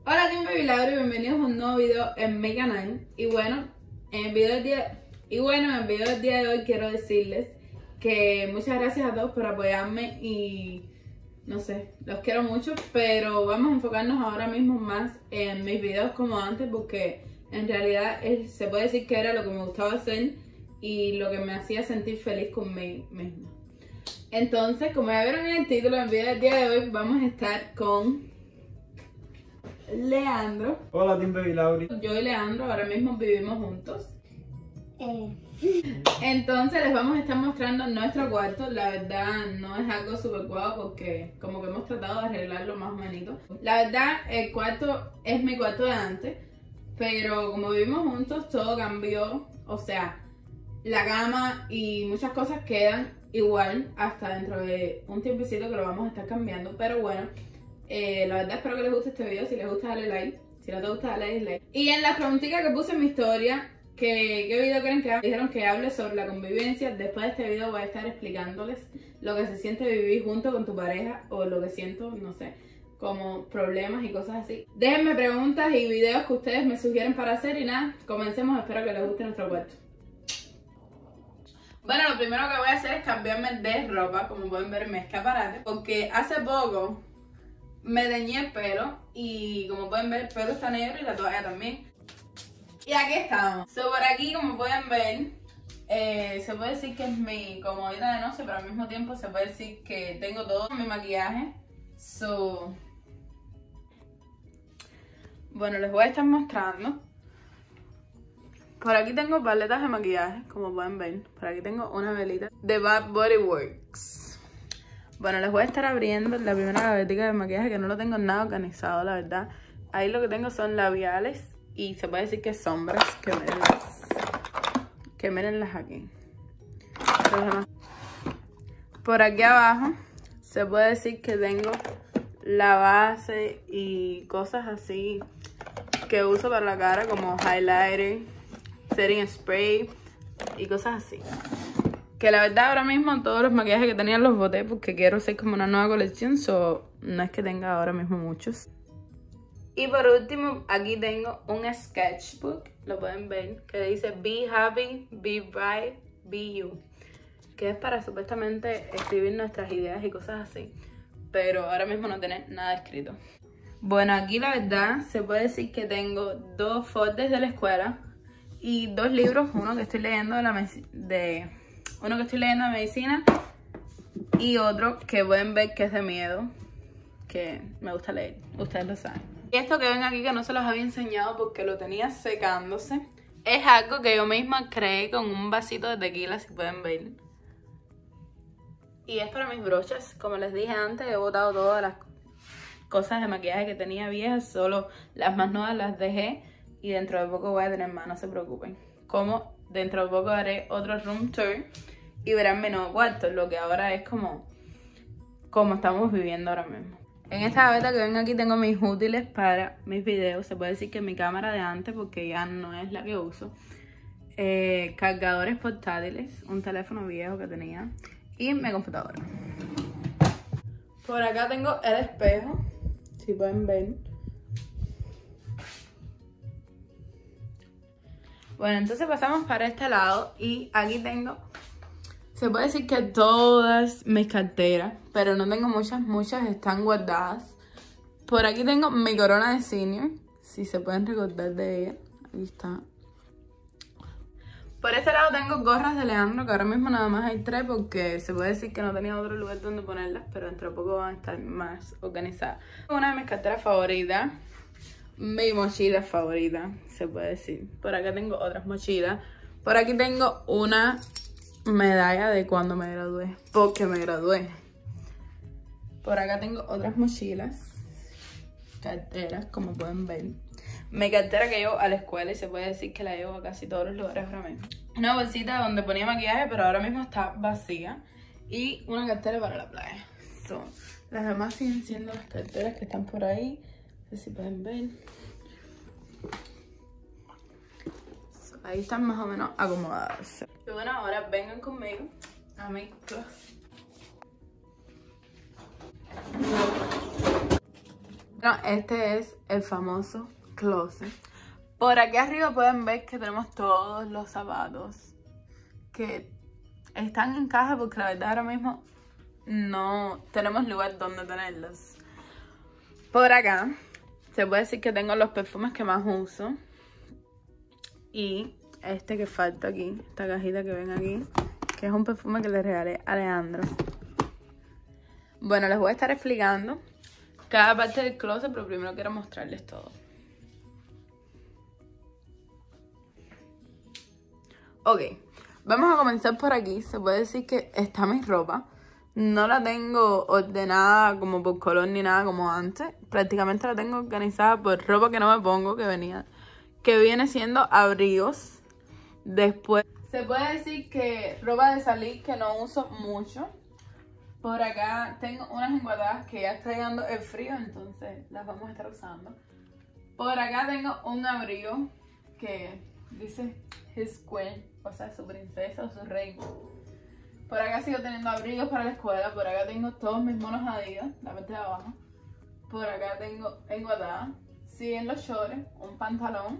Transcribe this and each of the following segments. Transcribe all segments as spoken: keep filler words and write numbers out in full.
Hola Team Baby Laura y bienvenidos a un nuevo video en mi canal. Y bueno, en el video del día, y bueno, en el video del día de hoy quiero decirles que muchas gracias a todos por apoyarme y no sé, los quiero mucho, pero vamos a enfocarnos ahora mismo más en mis videos como antes, porque en realidad es, se puede decir que era lo que me gustaba hacer y lo que me hacía sentir feliz conmigo misma. Entonces, como ya vieron en el título, en el video del día de hoy vamos a estar con Leandro. Hola Team Baby Lauri. Yo y Leandro ahora mismo vivimos juntos. Eh. Entonces les vamos a estar mostrando nuestro cuarto. La verdad no es algo súper guau porque como que hemos tratado de arreglarlo más o menos. La verdad el cuarto es mi cuarto de antes, pero como vivimos juntos todo cambió. O sea, la cama y muchas cosas quedan igual hasta dentro de un tiempecito que lo vamos a estar cambiando. Pero bueno, eh, la verdad espero que les guste este video. Si les gusta dale like, si no te gusta dale dislike. Y en la preguntita que puse en mi historia, que qué video quieren que hable, dijeron que hable sobre la convivencia. Después de este video voy a estar explicándoles lo que se siente vivir junto con tu pareja, o lo que siento, no sé, como problemas y cosas así. Déjenme preguntas y videos que ustedes me sugieren para hacer y nada, comencemos. Espero que les guste nuestro cuarto. Bueno, lo primero que voy a hacer es cambiarme de ropa, como pueden ver en mi escaparate, porque hace poco me teñí el pelo y como pueden ver el pelo está negro y la toalla también. Y aquí estamos. So, por aquí como pueden ver, eh, se puede decir que es mi comodita de noche, pero al mismo tiempo se puede decir que tengo todo mi maquillaje. So, bueno, les voy a estar mostrando. Por aquí tengo paletas de maquillaje, como pueden ver. Por aquí tengo una velita de Bath Body Works. Bueno, les voy a estar abriendo la primera gavetica de maquillaje, que no lo tengo nada organizado, la verdad. Ahí lo que tengo son labiales y se puede decir que sombras, que mírenlas. Que mírenlas aquí. Por aquí abajo se puede decir que tengo la base y cosas así que uso para la cara, como highlighter, setting spray y cosas así. Que la verdad ahora mismo todos los maquillajes que tenía los boté porque quiero hacer como una nueva colección, so no es que tenga ahora mismo muchos. Y por último aquí tengo un sketchbook, lo pueden ver, que dice Be Happy, Be Bright, Be You, que es para supuestamente escribir nuestras ideas y cosas así, pero ahora mismo no tiene nada escrito. Bueno, aquí la verdad se puede decir que tengo dos folders de la escuela y dos libros, uno que estoy leyendo de, la de uno que estoy leyendo de medicina y otro que pueden ver que es de miedo, que me gusta leer, ustedes lo saben. Y esto que ven aquí, que no se los había enseñado porque lo tenía secándose, es algo que yo misma creé con un vasito de tequila, si pueden ver. Y es para mis brochas. Como les dije antes, he botado todas las cosas de maquillaje que tenía viejas, solo las más nuevas las dejé. Y dentro de poco voy a tener más, no se preocupen. Como dentro de poco haré otro room tour y verán mi nuevo cuarto, lo que ahora es como, como estamos viviendo ahora mismo. En esta gaveta que ven aquí tengo mis útiles para mis videos. Se puede decir que mi cámara de antes, porque ya no es la que uso. Eh, cargadores portátiles, un teléfono viejo que tenía y mi computadora. Por acá tengo el espejo, si pueden ver. Bueno, entonces pasamos para este lado y aquí tengo, se puede decir que todas mis carteras, pero no tengo muchas, muchas están guardadas. Por aquí tengo mi corona de senior, si se pueden recordar de ella, ahí está. Por este lado tengo gorras de Leandro, que ahora mismo nada más hay tres porque se puede decir que no tenía otro lugar donde ponerlas, pero dentro de poco van a estar más organizadas. Una de mis carteras favoritas, mi mochila favorita, se puede decir. Por acá tengo otras mochilas. Por aquí tengo una medalla de cuando me gradué, porque me gradué. Por acá tengo otras mochilas, carteras, como pueden ver. Mi cartera que llevo a la escuela y se puede decir que la llevo a casi todos los lugares ahora mismo. Una bolsita donde ponía maquillaje, pero ahora mismo está vacía. Y una cartera para la playa. So, las demás siguen siendo las carteras que están por ahí. No sé si pueden ver. So, ahí están más o menos acomodadas. Y bueno, ahora vengan conmigo a mi clase. Bueno, este es el famoso closet. Por aquí arriba pueden ver que tenemos todos los zapatos que están en caja porque la verdad ahora mismo no tenemos lugar donde tenerlos. Por acá se puede decir que tengo los perfumes que más uso. Y este que falta aquí, esta cajita que ven aquí, que es un perfume que le regalé a Alejandro. Bueno, les voy a estar explicando cada parte del closet, pero primero quiero mostrarles todo. Ok, vamos a comenzar por aquí. Se puede decir que está mi ropa. No la tengo ordenada como por color ni nada como antes. Prácticamente la tengo organizada por ropa que no me pongo, que venía, que viene siendo abrigos. Después se puede decir que ropa de salir que no uso mucho. Por acá tengo unas enguatadas que ya está llegando el frío, entonces las vamos a estar usando. Por acá tengo un abrigo que dice his queen, o sea, su princesa o su reina. Por acá sigo teniendo abrigos para la escuela. Por acá tengo todos mis monos Adidas, la parte de abajo. Por acá tengo enguatadas. Siguen los shorts, un pantalón,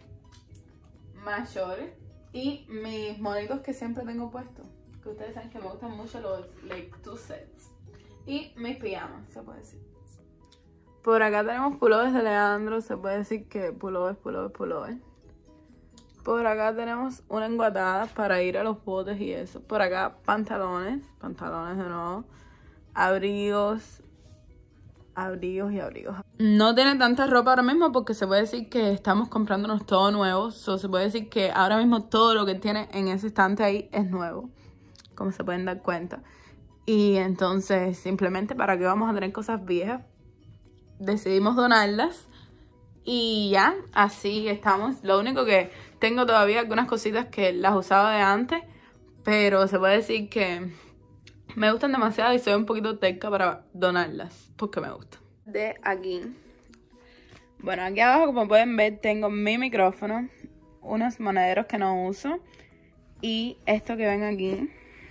más shorts y mis monitos que siempre tengo puestos. Que ustedes saben que me gustan mucho los like two sets. Y mis pijamas, se puede decir. Por acá tenemos pullovers de Leandro. Se puede decir que pullovers, pullovers, pullovers. Por acá tenemos una enguatada para ir a los botes y eso. Por acá pantalones, pantalones de nuevo. Abrigos, abrigos y abrigos. No tiene tanta ropa ahora mismo porque se puede decir que estamos comprándonos todo nuevo. So, se puede decir que ahora mismo todo lo que tiene en ese estante ahí es nuevo, como se pueden dar cuenta. Y entonces simplemente para que vamos a tener cosas viejas, decidimos donarlas. Y ya, así estamos. Lo único que tengo todavía algunas cositas que las usaba de antes, pero se puede decir que me gustan demasiado y soy un poquito terca para donarlas porque me gustan. De aquí, bueno, aquí abajo como pueden ver tengo mi micrófono, unos monederos que no uso y esto que ven aquí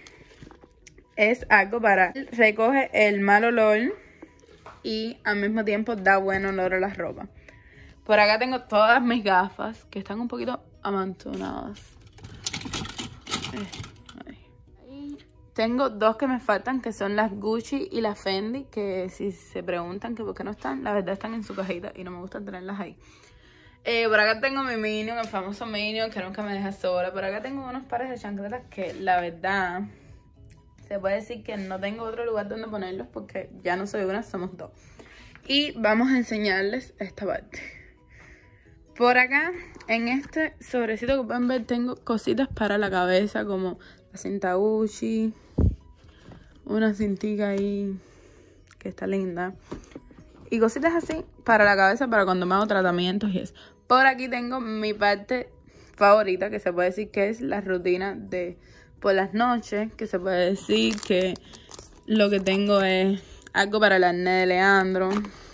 es algo para recoge el mal olor y al mismo tiempo da buen olor a la ropa. Por acá tengo todas mis gafas que están un poquito amontonadas. Eh, tengo dos que me faltan, que son las Gucci y las Fendi, que si se preguntan que por qué no están, la verdad están en su cajita y no me gusta tenerlas ahí. Eh, por acá tengo mi Minion, el famoso Minion que nunca me deja sola. Por acá tengo unos pares de chancletas que la verdad se puede decir que no tengo otro lugar donde ponerlos porque ya no soy una, somos dos. Y vamos a enseñarles esta parte. Por acá, en este sobrecito que pueden ver, tengo cositas para la cabeza, como la cinta Gucci, una cintica ahí que está linda, y cositas así para la cabeza para cuando me hago tratamientos y eso. Por aquí tengo mi parte favorita, que se puede decir que es la rutina de por las noches, que se puede decir que lo que tengo es algo para el acné de Leandro.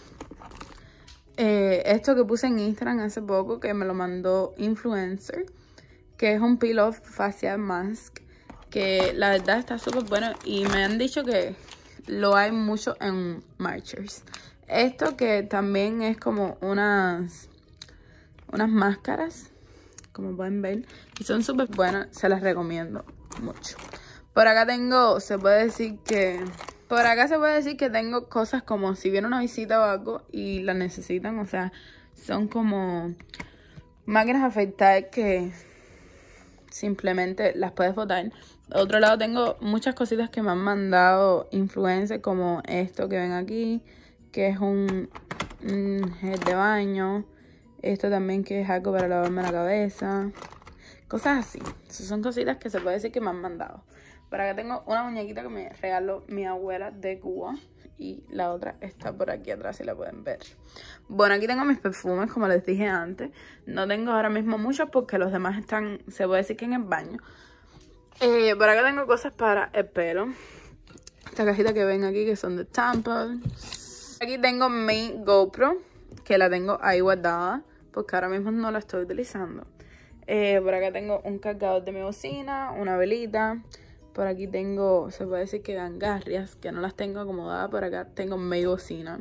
Eh, esto que puse en Instagram hace poco, que me lo mandó Influencer, que es un peel off facial mask, que la verdad está súper bueno y me han dicho que lo hay mucho en Marchers. Esto que también es como unas, unas máscaras, como pueden ver, y son súper buenas, se las recomiendo mucho. Por acá tengo, se puede decir que... Por acá se puede decir que tengo cosas como si viene una visita o algo y la necesitan, o sea, son como máquinas de afeitar que simplemente las puedes botar. De otro lado tengo muchas cositas que me han mandado influencers, como esto que ven aquí, que es un, un gel de baño. Esto también que es algo para lavarme la cabeza. Cosas así. Esas son cositas que se puede decir que me han mandado. Por acá tengo una muñequita que me regaló mi abuela de Cuba. Y la otra está por aquí atrás, si la pueden ver. Bueno, aquí tengo mis perfumes, como les dije antes. No tengo ahora mismo muchos porque los demás están, se puede decir que en el baño. Eh, por acá tengo cosas para el pelo. Esta cajita que ven aquí que son de Temple. Aquí tengo mi GoPro, que la tengo ahí guardada porque ahora mismo no la estoy utilizando. Eh, por acá tengo un cargador de mi bocina, una velita. Por aquí tengo, se puede decir que gangarrias, que no las tengo acomodadas. Por acá tengo mi bocina,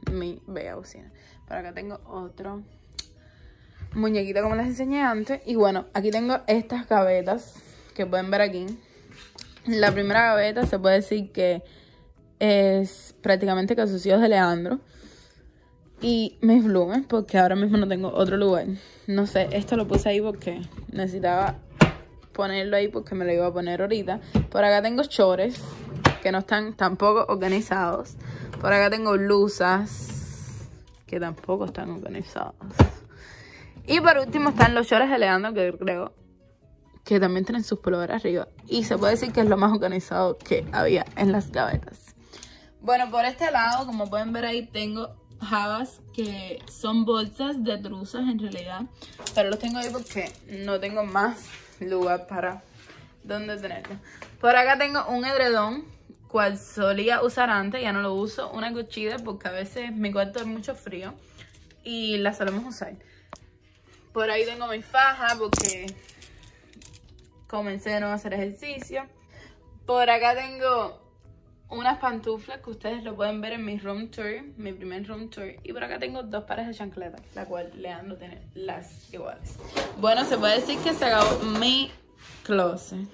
mi bella bocina. Por acá tengo otro muñequito como les enseñé antes. Y bueno, aquí tengo estas gavetas que pueden ver aquí. La primera gaveta se puede decir que es prácticamente calzoncillos de Leandro. Y mis blumes, porque ahora mismo no tengo otro lugar. No sé, esto lo puse ahí porque necesitaba ponerlo ahí porque me lo iba a poner ahorita. Por acá tengo chores que no están tampoco organizados. Por acá tengo blusas que tampoco están organizados. Y por último están los shorts de Leandro, que creo que también tienen sus pulloveras arriba. Y se puede decir que es lo más organizado que había en las gavetas. Bueno, por este lado, como pueden ver ahí, tengo jabas que son bolsas de truzas en realidad. Pero los tengo ahí porque no tengo más lugar para donde tenerlo. Por acá tengo un edredón, cual solía usar antes, ya no lo uso. Una cuchilla porque a veces mi cuarto es mucho frío y la solemos usar. Por ahí tengo mi faja porque comencé de nuevo a hacer ejercicio. Por acá tengo unas pantuflas que ustedes lo pueden ver en mi room tour, mi primer room tour. Y por acá tengo dos pares de chancletas, la cual Leandro tiene las iguales. Bueno, se puede decir que se acabó mi closet.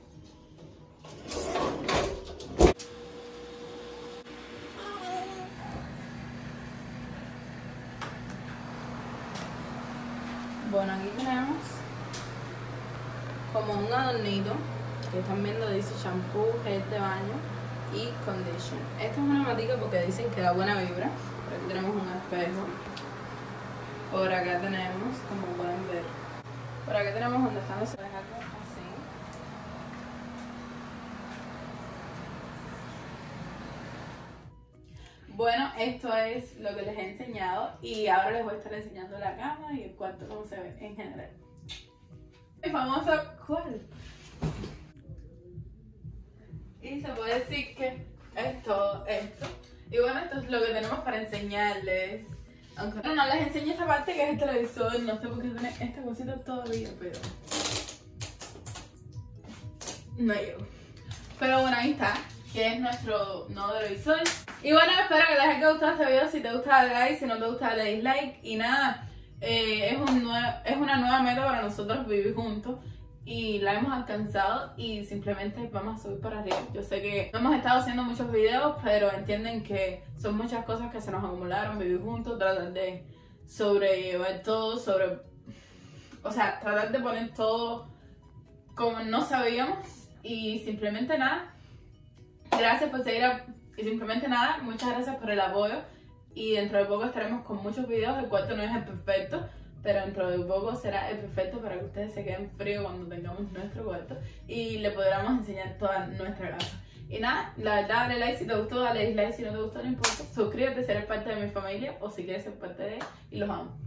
Bueno, aquí tenemos como un adornito que están viendo, dice shampoo, gel de baño y condition. Esta es una matica porque dicen que da buena vibra. Por aquí tenemos un espejo. Por acá tenemos, como pueden ver, por acá tenemos donde están los espejitos así. Bueno, esto es lo que les he enseñado y ahora les voy a estar enseñando la cama y el cuarto como se ve en general. Mi famoso cuarto. Y se puede decir que es todo esto. Y bueno, esto es lo que tenemos para enseñarles. Aunque no les enseño esta parte que es el televisor. No sé por qué tiene esta cosita todavía, pero no llego. Pero bueno, ahí está, que es nuestro nuevo televisor. Y bueno, espero que les haya gustado este video. Si te gusta, dale like. Si no te gusta, dale dislike. Y nada, eh, es, un nue es una nueva meta para nosotros vivir juntos. Y la hemos alcanzado y simplemente vamos a subir para arriba. Yo sé que no hemos estado haciendo muchos videos, pero entienden que son muchas cosas que se nos acumularon. Vivir juntos, tratar de sobrellevar todo, sobre... O sea, tratar de poner todo como no sabíamos. Y simplemente nada, gracias por seguir a... Y simplemente nada, muchas gracias por el apoyo. Y dentro de poco estaremos con muchos videos. El cuarto no es el perfecto, pero dentro de poco será el perfecto para que ustedes se queden fríos cuando tengamos nuestro cuarto y le podamos enseñar toda nuestra casa. Y nada, la verdad, dale like si te gustó, dale dislike si no te gustó, no importa. Suscríbete si eres parte de mi familia o si quieres ser parte de ella y los amo.